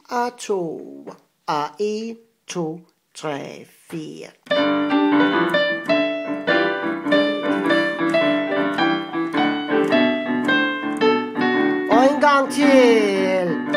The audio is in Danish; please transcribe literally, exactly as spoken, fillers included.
og to, og en, to, tre, fire. Og en gang til.